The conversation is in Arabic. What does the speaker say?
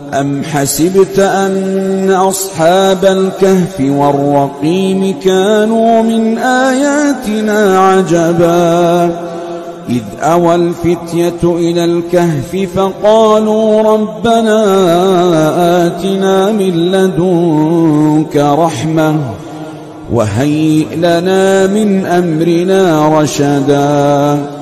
أم حسبت أن أصحاب الكهف والرقيم كانوا من آياتنا عجبا إذ أوى الفتية إلى الكهف فقالوا ربنا آتنا من لدنك رحمة وهيئ لنا من أمرنا رشدا